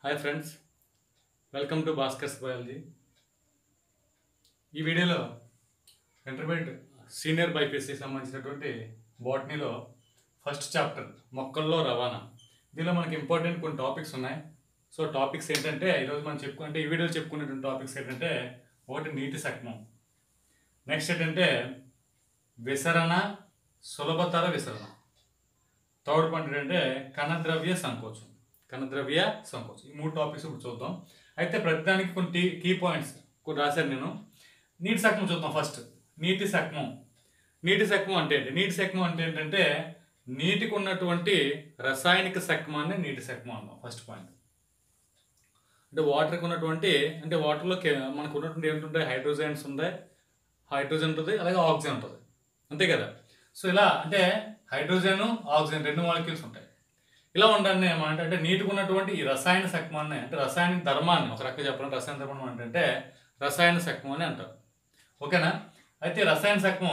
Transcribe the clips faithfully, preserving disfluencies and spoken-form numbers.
Hi friends, welcome to Bhaskar's biology. ఈ వీడియోలో intermediate senior BiPC సంబంధించినటువంటి బాటనీలో ఫస్ట్ చాప్టర్ మొక్కల్లో రవాణా. దీనిలో మనకి ఇంపార్టెంట్ కొన్ని టాపిక్స్ ఉన్నాయి. సో టాపిక్స్ ఏంటంటే ఈరోజు మనం చెప్పుకుంటే ఈ వీడియోలో చెప్పుకునేటువంటి టాపిక్స్ ఏంటంటే ఒకటి నీటి శక్మం, నెక్స్ట్ ఏంటంటే విసరణ, సులభతర విసరణ, థర్డ్ పాయింట్ ఏంటంటే కణద్రవ్య సంకోచం కణద్రవ్య సంకోచం ఈ మూడు టాపిక్స్ ఇప్పుడు చూద్దాం. అయితే ప్రతిదానికి కొన్ని కీ పాయింట్స్ కొన్ని రాశాను నేను. నీటి శక్మం చూద్దాం. ఫస్ట్ నీటి శక్మం. నీటి శక్మం అంటే ఏంటి? నీటి శక్మం అంటే ఏంటంటే నీటికి ఉన్నటువంటి రసాయనిక శక్మాన్ని నీటి శక్మం అన్నాం. ఫస్ట్ పాయింట్ అంటే వాటర్కి ఉన్నటువంటి అంటే వాటర్లో మనకు ఉన్నటువంటి ఏమిటుంటాయి? హైడ్రోజన్స్ ఉంటాయి, హైడ్రోజన్ ఉంటుంది, అలాగే ఆక్సిజన్ ఉంటుంది, అంతే కదా. సో ఇలా అంటే హైడ్రోజన్ ఆక్సిజన్ రెండు మాలిక్యూల్స్ ఉంటాయి. ఇలా ఉండాలని ఏమంటే అంటే నీటికి ఉన్నటువంటి ఈ రసాయన శక్మాన్ని అంటే రసాయనిక ధర్మాన్ని ఒక రకంగా చెప్పాలంటే రసాయన ధర్మం అంటే రసాయన శక్మం అని అంటారు. ఓకేనా? అయితే రసాయన శక్మం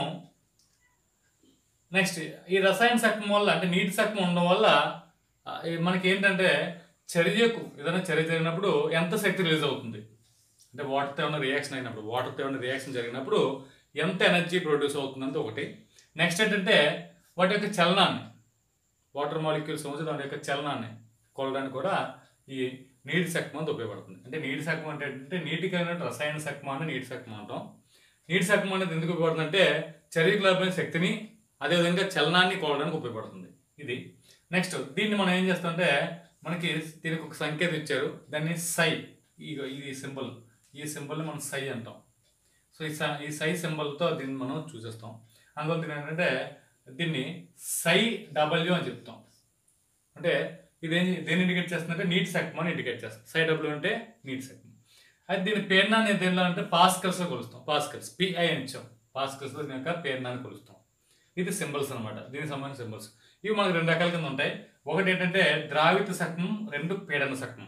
నెక్స్ట్ ఈ రసాయన శక్మం వల్ల అంటే నీటి శక్మం ఉండడం వల్ల మనకి ఏంటంటే చర్యకు ఏదైనా చర్య జరిగినప్పుడు ఎంత శక్తి రిలీజ్ అవుతుంది అంటే వాటర్తో ఏమైనా రియాక్షన్ అయినప్పుడు వాటర్తో ఏమైనా రియాక్షన్ జరిగినప్పుడు ఎంత ఎనర్జీ ప్రొడ్యూస్ అవుతుందంటే ఒకటి. నెక్స్ట్ ఏంటంటే వాటి యొక్క చలనాన్ని వాటర్ మాలిక్యూల్స్ సంబంధించి దాని యొక్క చలనాన్ని కొలడానికి కూడా ఈ నీటి శక్మం అంతా ఉపయోగపడుతుంది. అంటే నీటి శక్మం అంటే ఏంటంటే నీటికి అయిన రసాయన శక్మాన్ని నీటి శక్మం అంటాం. నీటి శక్మం అనేది ఎందుకు ఉపయోగపడుతుంది అంటే చర్యకు లభించిన శక్తిని అదేవిధంగా చలనాన్ని కొలడానికి ఉపయోగపడుతుంది ఇది. నెక్స్ట్ దీన్ని మనం ఏం చేస్తామంటే మనకి దీనికి ఒక సంకేతం ఇచ్చారు, దాన్ని సై ఈ ఇది సింబల్ ఈ సింబల్ని మనం సై అంటాం. సో ఈ సై ఈ సై సింబల్తో దీన్ని మనం చూసేస్తాం. అందువల్ల దీని ఏంటంటే దీన్ని సై డబ్ల్యూ అని చెప్తాం. అంటే ఇదేం దేన్ని ఇండికేట్ చేస్తుందంటే నీటి శక్మాన్ని ఇండికేట్ చేస్తుంది. సై డబ్ల్యూ అంటే నీటి శక్మం. అయితే దీని పేర్నాన్ని దేనిలో అంటే పాస్కల్స్లో కొలుస్తాం. పాస్కల్స్ పిఐ అని ఇచ్చాం. పాస్కల్స్లో దీని యొక్క పేర్నాన్ని కొలుస్తాం. ఇది సింబల్స్ అనమాట, దీనికి సంబంధించిన సింబల్స్. ఇవి మనకు రెండు రకాల కింద ఉంటాయి. ఒకటి ఏంటంటే ద్రావిత శక్మం, రెండు పీడన శక్మం.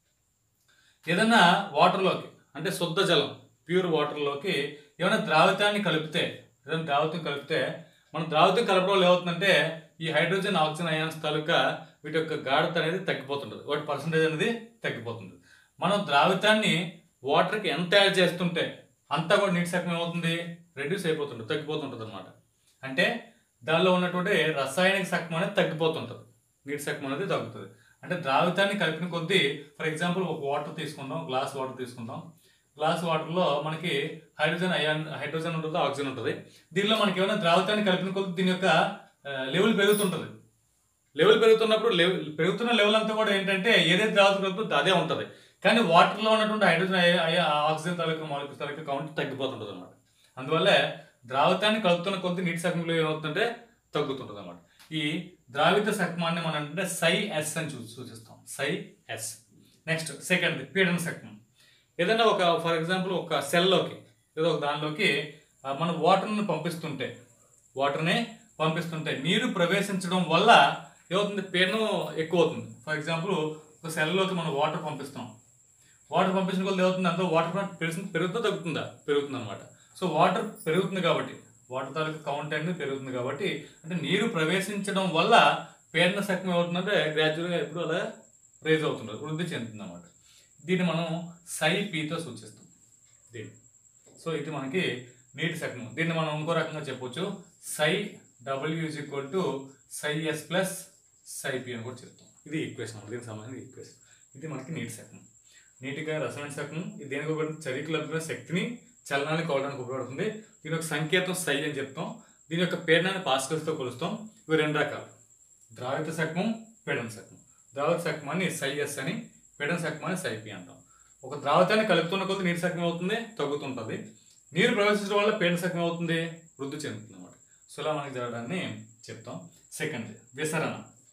ఏదన్నా వాటర్లోకి అంటే శుద్ధ జలం ప్యూర్ వాటర్లోకి ఏమైనా ద్రావితాన్ని కలిపితే ఏదైనా ద్రావితం కలిపితే మనం ద్రావితం కలపడం వల్ల ఏమవుతుందంటే ఈ హైడ్రోజన్ ఆక్సిజన్ అయాన్స్ తాలూకా వీటి యొక్క గాఢత అనేది తగ్గిపోతుంటుంది, వాటి పర్సంటేజ్ అనేది తగ్గిపోతుంది. మనం ద్రావితాన్ని వాటర్కి ఎంత యాడ్ చేస్తుంటే అంతా కూడా నీటి శక్మం ఏమవుతుంది? రెడ్యూస్ అయిపోతుంటుంది, తగ్గిపోతుంటుంది అనమాట. అంటే దానిలో ఉన్నటువంటి రసాయనిక శక్మం అనేది తగ్గిపోతుంటుంది, నీటి శక్మం అనేది తగ్గుతుంది. అంటే ద్రావితాన్ని కలిపిన కొద్దీ ఫర్ ఎగ్జాంపుల్ ఒక వాటర్ తీసుకుందాం, గ్లాస్ వాటర్ తీసుకుందాం. గ్లాస్ వాటర్లో మనకి హైడ్రోజన్ అయాన్ హైడ్రోజన్ ఉంటుంది, ఆక్సిజన్ ఉంటుంది. దీనిలో మనకి ఏమైనా ద్రావితాన్ని కలిపిన కొద్ది దీని యొక్క లెవెల్ పెరుగుతుంటుంది. లెవెల్ పెరుగుతున్నప్పుడు లెవెల్ పెరుగుతున్న లెవెల్ అంతా కూడా ఏంటంటే ఏదైతే ద్రావితం కలుపుతుందో అదే ఉంటుంది. కానీ వాటర్లో ఉన్నటువంటి హైడ్రోజన్ ఆక్సిజన్ తాలూకా మాలిక్యూల్స్ తాలూకా కౌంట్ తగ్గిపోతుంటుంది అనమాట. అందువల్ల ద్రావితాన్ని కలుపుతున్న కొద్ది నీటి శక్మంలో ఏమవుతుందంటే తగ్గుతుంటుంది అనమాట. ఈ ద్రావిత శక్మాన్ని మనం అంటే సై ఎస్ అని చూ సూచిస్తాం సై ఎస్. నెక్స్ట్ సెకండ్ పీడన శక్మం. ఏదైనా ఒక ఫర్ ఎగ్జాంపుల్ ఒక సెల్లోకి ఏదో ఒక దానిలోకి మనం వాటర్ని పంపిస్తుంటే వాటర్ని పంపిస్తుంటే నీరు ప్రవేశించడం వల్ల ఏమవుతుంది? పీడనం ఎక్కువ అవుతుంది. ఫర్ ఎగ్జాంపుల్ ఒక సెల్లోకి మనం వాటర్ పంపిస్తున్నాం. వాటర్ పంపించిన కొద్ది ఏమవుతుంది? అందులో వాటర్ పెరుగుతుంది పెరుగుతుందో తగ్గుతుందా? పెరుగుతుంది అనమాట. సో వాటర్ పెరుగుతుంది కాబట్టి వాటర్ తాలూకు కౌంట్ అనేది పెరుగుతుంది కాబట్టి అంటే నీరు ప్రవేశించడం వల్ల పీడన శక్మం ఏమవుతుందంటే గ్రాడ్యువల్గా ఎప్పుడు అలా రేజ్ అవుతుంది, వృద్ధి చెందుతుంది అన్నమాట. దీన్ని మనం సై పీతో సూచిస్తాం దీన్ని. సో ఇది మనకి నీటి శక్మం. దీన్ని మనం ఇంకో రకంగా చెప్పొచ్చు, psi W is equal to psi S plus psi P అని కూడా చెప్తాం. ఇది ఈక్వేషన్, దీనికి సంబంధించిన ఈక్వేషన్. ఇది మనకి నీటి శక్మం. నీటిగా రసాయన శక్మం ఇది దేనికి ఉపయోగపడుతుంది? చర్యకు లభించిన శక్తిని చలనాన్ని కొలడానికి ఉపయోగపడుతుంది. దీని యొక్క సంకేతం సై అని చెప్తాం. దీని యొక్క పీడనాన్ని పాస్కల్స్తో కొలుస్తాం. ఇవి రెండు రకాలు, ద్రావిత శక్మం, పీడన శక్మం. ద్రావిత శక్మాన్ని సై ఎస్ అని, పీడన శక్మాన్ని సై పి అంటాం. ఒక ద్రావితాన్ని కలుపుతున్న కొద్ది నీటి శక్మం అవుతుంది, తగ్గుతుంటుంది. నీరు ప్రవేశించడం వల్ల పీడన శక్మం అవుతుంది, వృద్ధి చెందుతుంది అన్నమాట. సో ఇలా మనకి జరగడాన్ని చెప్తాం. సెకండ్ విసరణ.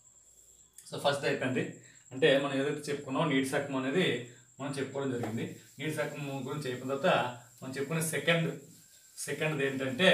సో ఫస్ట్ అయిపోయింది. అంటే మనం ఏదైతే చెప్పుకున్నామో నీటి శక్మం అనేది మనం చెప్పుకోవడం జరిగింది. నీటి శక్మం గురించి అయిపోయిన తర్వాత మనం చెప్పుకునే సెకండ్ సెకండ్ ఏంటంటే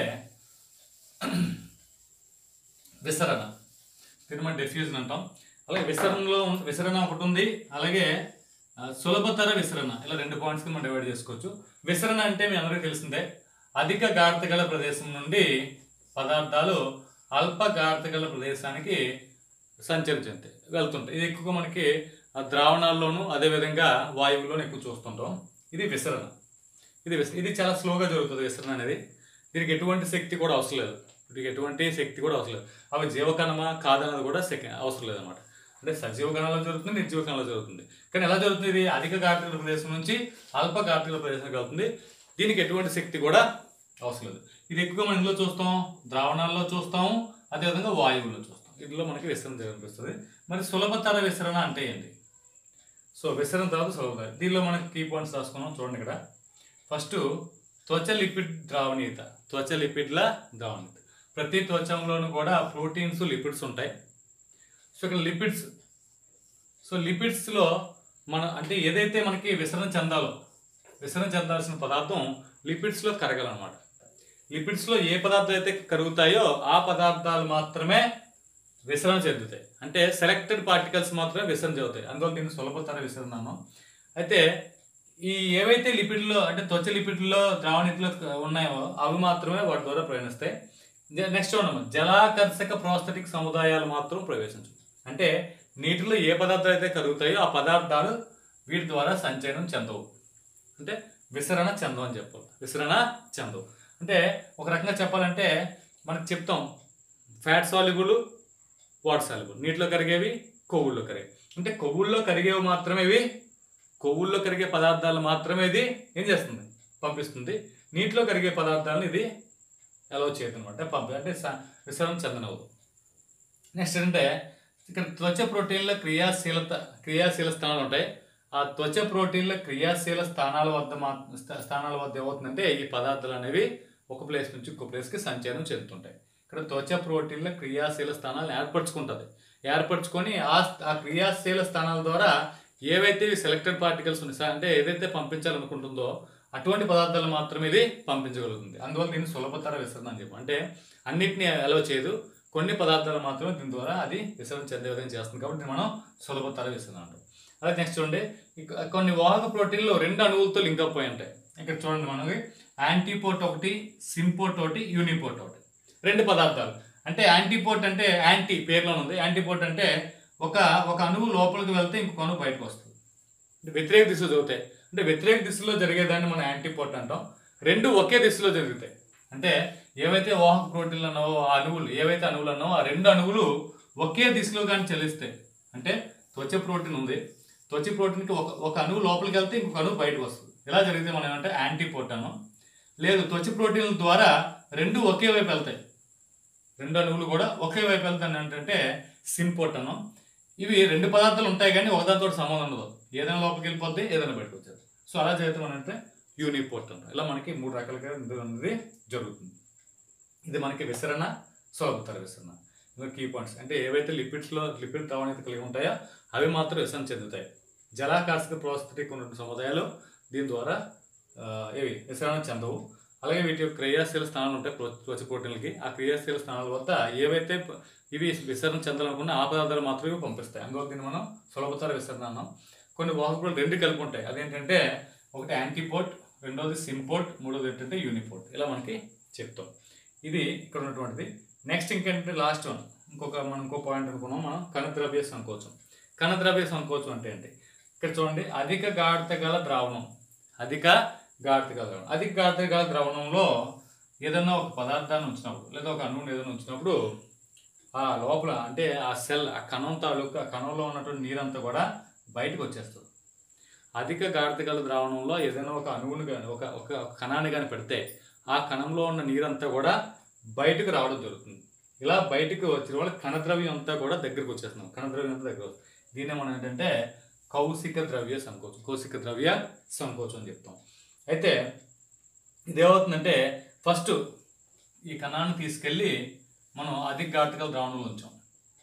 విసరణ. దీన్ని మనం డిఫ్యూజన్ అంటాం. అలాగే విసరణలో విసరణ ఒకటి ఉంది, అలాగే సులభతర విసరణ. ఇలా రెండు పాయింట్స్కి మనం డివైడ్ చేసుకోవచ్చు. విసరణ అంటే మీ అందరికీ తెలిసిందే, అధిక గాఢత గల ప్రదేశం నుండి పదార్థాలు అల్ప గాఢత గల ప్రదేశానికి సంచరించంతే వెళ్తుంటాయి. ఇది ఎక్కువగా మనకి ఆ ద్రావణాల్లోనూ అదేవిధంగా వాయువుల్లోనూ ఎక్కువ చూస్తుంటాం. ఇది విసరణ. ఇది విస ఇది చాలా స్లోగా జరుగుతుంది విసరణ అనేది. దీనికి ఎటువంటి శక్తి కూడా అవసరం లేదు. దీనికి ఎటువంటి శక్తి కూడా అవసరం లేదు. అవి జీవకణమా కాదన్నది కూడా శక్తి అవసరం లేదన్నమాట. అంటే సజీవ కణాల్లో జరుగుతుంది, నిర్జీవ కణాల్లో జరుగుతుంది. కానీ ఎలా జరుగుతుంది? ఇది అధిక గాఢతగల ప్రదేశం నుంచి అల్ప గాఢతగల ప్రదేశానికి వెళ్తుంది. దీనికి ఎటువంటి శక్తి కూడా అవసరం లేదు. ఇది ఎక్కువగా మనం ఇందులో చూస్తాం, ద్రావణాల్లో చూస్తాము, అదేవిధంగా వాయువుల్లో చూస్తాం. ఇందులో మనకి విసరణ కనిపిస్తుంది. మరి సులభతర విసరణ అంటే ఏంటి? సో విసరణ తర్వాత సులభతర. దీనిలో మనకి కీ పాయింట్స్ రాసుకున్నాం చూడండి. ఇక్కడ ఫస్ట్ త్వచ లిపిడ్ ద్రావణీయత. త్వచ లిపిడ్ల ద్రావణీయత. ప్రతి త్వచంలోనూ కూడా ప్రోటీన్స్, లిపిడ్స్ ఉంటాయి. సో ఇక్కడ లిపిడ్స్, సో లిపిడ్స్లో మన అంటే ఏదైతే మనకి విసరణ చెందాలో విసరణ చెందాల్సిన పదార్థం లిపిడ్స్లో కరగాలన్నమాట. లిపిడ్స్లో ఏ పదార్థాలు అయితే కరుగుతాయో ఆ పదార్థాలు మాత్రమే విసరణ చెందుతాయి. అంటే సెలెక్టెడ్ పార్టికల్స్ మాత్రమే విసరణ చెందుతాయి. అందువల్ల దీన్ని సులభతర విసరణ. అయితే ఈ ఏవైతే లిపిడ్లో అంటే త్వచ లిపిడ్లో ద్రావణీయతలో ఉన్నాయో అవి మాత్రమే వాటి ద్వారా ప్రయాణిస్తాయి. నెక్స్ట్ చూడము, జలాకర్షక ప్రోస్థెటిక్ సముదాయాలు మాత్రం ప్రవేశించు. అంటే నీటిలో ఏ పదార్థాలు అయితే కరుగుతాయో ఆ పదార్థాలు వీటి ద్వారా సంచయనం చెందవు. అంటే విసరణ చెందవు అని చెప్పాలి. విసరణ చెందవు అంటే ఒక రకంగా చెప్పాలంటే మనకు చెప్తాం ఫ్యాట్ సాల్యుబుల్, వాటర్ సాల్యుబుల్. నీటిలో కరిగేవి, కొవ్వుల్లో కరిగేవి. అంటే కొవ్వుల్లో కరిగేవి మాత్రమే ఇవి కొవ్వుల్లో కరిగే పదార్థాలు మాత్రమే ఇది ఏం చేస్తుంది? పంపిస్తుంది. నీటిలో కరిగే పదార్థాలను ఇది అలౌ చేయదు అనమాట, పంపి అంటే విసరణ చెందనవు. నెక్స్ట్ ఏంటంటే ఇక్కడ త్వచ ప్రోటీన్ల క్రియాశీలత క్రియాశీల స్థానాలు ఉంటాయి. ఆ త్వచ ప్రోటీన్ల క్రియాశీల స్థానాల వద్ద మా స్థానాల వద్ద ఏమవుతుందంటే ఈ పదార్థాలు అనేవి ఒక ప్లేస్ నుంచి ఇంకో ప్లేస్కి సంచలనం చెందుతుంటాయి. ఇక్కడ త్వచ ప్రోటీన్ల క్రియాశీల స్థానాలను ఏర్పరచుకుంటుంది. ఏర్పరచుకొని ఆ ఆ క్రియాశీల స్థానాల ద్వారా ఏవైతే సెలెక్టెడ్ పార్టికల్స్ ఉన్నాయి అంటే ఏదైతే పంపించాలనుకుంటుందో అటువంటి పదార్థాలు మాత్రమే ఇది పంపించగలుగుతుంది. అందువల్ల దీన్ని సులభతర విసరణ అని చెప్పి. అంటే అన్నిటినీ అలౌ చేయదు, కొన్ని పదార్థాలు మాత్రమే దీని ద్వారా అది విసరణ చెందే విధంగా చేస్తుంది. కాబట్టి మనం సులభతర విసరణ అంటాం. అలాగే నెక్స్ట్ చూడండి, కొన్ని వాహక ప్రోటీన్లు రెండు అణువులతో లింక్ అప్ అయి ఉంటాయి. ఇక్కడ చూడండి మనకి యాంటీపోర్ట్ ఒకటి, సింపోర్ట్ ఒకటి, యూనిపోర్ట్ ఒకటి. రెండు పదార్థాలు అంటే యాంటీపోర్ట్ అంటే యాంటీ పేరులో ఉంది. యాంటీపోర్ట్ అంటే ఒక ఒక అణువు లోపలికి వెళ్తే ఇంకొక అణువు బయటకు వస్తుంది. అంటే వ్యతిరేక దిశలో జరుగుతాయి. అంటే వ్యతిరేక దిశలో జరిగేదాన్ని మనం యాంటీపోర్ట్ అంటాం. రెండు ఒకే దిశలో జరుగుతాయి. అంటే ఏవైతే వాహక ప్రోటీన్లు అన్నావో ఆ అణువులు ఏవైతే అణువులు అన్నావో ఆ రెండు అణువులు ఒకే దిశలో కానీ చలిస్తాయి. అంటే త్వచ ప్రోటీన్ ఉంది, త్వచ ప్రోటీన్కి ఒక ఒక అణువు లోపలికి వెళ్తే ఇంకొక అణువు బయటకు వస్తుంది. ఇలా జరిగితే మనం ఏమంటే యాంటీపోర్ట్ అన్నాం. లేదు త్వచ ప్రోటీన్ల ద్వారా రెండు ఒకే వైపు వెళ్తాయి, రెండు అణువులు కూడా ఒకే వైపు వెళ్తాయి ఏంటంటే సింపోర్ట్ అన్నాం. ఇవి రెండు పదార్థాలు ఉంటాయి కానీ ఒకదానితో సంబంధం ఉండదు. ఏదైనా లోపలికి వెళ్ళిపోద్ది, ఏదైనా బయటకు వచ్చేది. సో అలా చేద్దాం అని అంటే యూనిపోర్ట్ అంటాం. ఇలా మనకి మూడు రకాలుగా అనేది జరుగుతుంది. ఇది మనకి విసరణ, సులభతర విసరణ. కీ పాయింట్స్ అంటే ఏవైతే లిపిడ్స్లో లిపిడ్ ద్రావణీయత కలిగి ఉంటాయో అవి మాత్రం విసరణ చెందుతాయి. జలాకర్షక ప్రోస్థెటిక్ ఉన్న సముదాయాలు దీని ద్వారా ఏవి విసరణ చెందవు. అలాగే వీటి యొక్క క్రియాశీల స్థానాలు ఉంటాయి త్వచ ప్రోటీన్లకి. ఆ క్రియాశీల స్థానాల వద్ద ఏవైతే ఇవి విసరణ చెందాలనుకున్న ఆ పదార్థాలు మాత్రమే పంపిస్తాయి. అందువల్ల దీన్ని మనం సులభతర విసరణ అన్నాం. కొన్ని వాహకులు రెండు కలిపి ఉంటాయి. అదేంటంటే ఒకటి యాంటీపోర్ట్, రెండోది సింపోర్ట్, మూడోది ఏంటంటే యూనిపోర్ట్. ఇలా మనకి చెప్తాం. ఇది ఇక్కడ ఉన్నటువంటిది. నెక్స్ట్ ఇంకేంటంటే లాస్ట్ వన్ ఇంకొక మనం ఇంకో పాయింట్ అనుకున్నాం మనం కణద్రవ్య సంకోచం. కణద్రవ్య సంకోచం అంటే ఏంటి? ఇక్కడ చూడండి, అధిక గాఢత గల ద్రావణం అధిక గాఢత గల ద్రావణం అధిక గాఢత గల ద్రావణంలో ఏదైనా ఒక పదార్థాన్ని ఉంచినప్పుడు లేదా ఒక అణువుని ఏదైనా ఉంచినప్పుడు ఆ లోపల అంటే ఆ సెల్ ఆ కణం తాలూకు ఆ కణంలో ఉన్నటువంటి నీరంతా కూడా బయటకు వచ్చేస్తుంది. అధిక గాఢత గల ద్రావణంలో ఏదైనా ఒక అణువుని కానీ ఒక ఒక కణాన్ని కానీ పెడితే ఆ కణంలో ఉన్న నీరంతా కూడా బయటకు రావడం జరుగుతుంది. ఇలా బయటకు వచ్చిన వల్ల కణద్రవ్యం అంతా కూడా దగ్గరకు వచ్చేస్తున్నాం. కణద్రవ్యం అంతా దగ్గర వస్తుంది. దీన్నే మనం ఏంటంటే కౌశిక ద్రవ్య సంకోచం కౌశిక ద్రవ్య సంకోచం అని చెప్తాం. అయితే ఇదేమవుతుందంటే ఫస్ట్ ఈ కణాన్ని తీసుకెళ్ళి మనం అధిక గాఢత గల ద్రావణంలో ఉంచాం.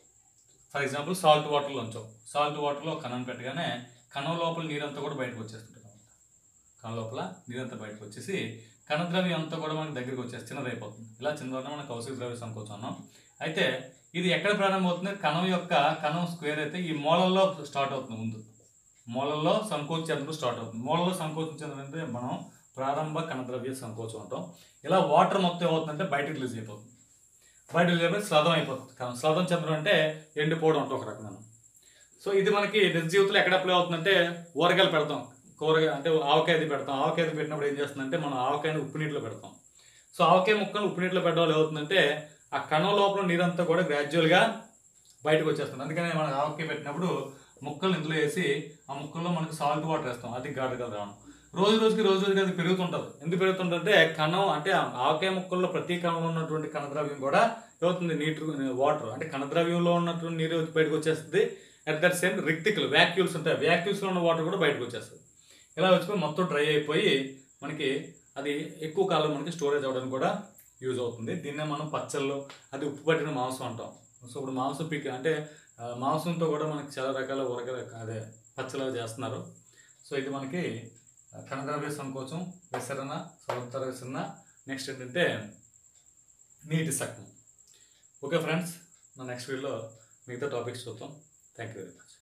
ఫర్ ఎగ్జాంపుల్ సాల్ట్ వాటర్లో ఉంచాం. సాల్ట్ వాటర్లో కణాన్ని పెట్టగానే కణం లోపల నీరంతా కూడా బయటకు వచ్చేస్తుంది. కణం లోపల నీరంతా బయటకు వచ్చేసి కణద్రవ్యం అంతా కూడా మనకి దగ్గరికి వచ్చేసి చిన్నదైపోతుంది. ఇలా చిన్నదైనా మనం కౌశిక ద్రవ్య సంకోచం అన్నాం. అయితే ఇది ఎక్కడ ప్రారంభమవుతుంది? కణం యొక్క కణం స్క్వేర్ అయితే ఈ మూలల్లో స్టార్ట్ అవుతుంది. ముందు మూలల్లో సంకోచం చెందడం స్టార్ట్ అవుతుంది. మూలలో సంకోచం చెందడం అంటే మనం ప్రారంభ కణద్రవ్య సంకోచం అంటాం. ఇలా వాటర్ మొత్తం ఏమవుతుందంటే బయటకు రిలీజ్ అయిపోతుంది. బయట రిలీజ్ అయిపోయి స్లదం అయిపోతుంది. స్లదం చెందడం అంటే ఎండిపోవడం అంటే ఒక రకంగా. సో ఇది మనకి నిజ జీవితంలో ఎక్కడ అప్లై అవుతుందంటే ఊరగాయలు పెడతాం, కూరగాయ అంటే ఆవకాయది పెడతాం. ఆవకాయది పెట్టినప్పుడు ఏం చేస్తుందంటే మనం ఆవకాయని ఉప్పు నీటిలో పెడతాం. సో ఆవకాయ ముక్కలు ఉప్పు నీటిలో పెట్టడం వల్ల ఏమవుతుందంటే ఆ కణం లోపల నీరంతా కూడా గ్రాడ్యువల్గా బయటకు వచ్చేస్తుంది. అందుకని మనం ఆవకాయ పెట్టినప్పుడు ముక్కలు ఇందులో వేసి ఆ ముక్కల్లో మనకు సాల్ట్ వాటర్ వేస్తాం, అది గాఢగా రావడం. రోజు రోజుకి రోజు రోజుకి అది పెరుగుతుంటుంది. ఎందుకు పెరుగుతుందంటే కణం అంటే ఆవకాయ ముక్కల్లో ప్రతి కణంలో ఉన్నటువంటి కణద్రవ్యం కూడా ఏమవుతుంది, నీటి వాటర్ అంటే కణద్రవ్యంలో ఉన్నటువంటి నీరు బయటకు వచ్చేస్తుంది. అట్ దట్ సేమ్ రిక్టికల్ వ్యాక్యూల్స్ ఉంటాయి, వ్యాక్యూల్స్లో ఉన్న వాటర్ కూడా బయటకు వచ్చేస్తుంది. ఇలా వచ్చి మొత్తం డ్రై అయిపోయి మనకి అది ఎక్కువ కాలం మనకి స్టోరేజ్ అవ్వడానికి కూడా యూజ్ అవుతుంది. దీన్నే మనం పచ్చళ్ళు, అది ఉప్పు పట్టిన మాంసం అంటాం. సో ఇప్పుడు మాంసం పిక్ అంటే మాంసంతో కూడా మనకి చాలా రకాల ఊరగాయ అదే పచ్చళ్ళు చేస్తున్నారు. సో ఇది మనకి కణద్రవ్య సంకోచం, విసరణ, సర్వోత్తర విసరణ. నెక్స్ట్ ఏంటంటే నీటి సగం. ఓకే ఫ్రెండ్స్, నా నెక్స్ట్ వీడియోలో మిగతా టాపిక్స్ చూద్దాం. Thank you very much.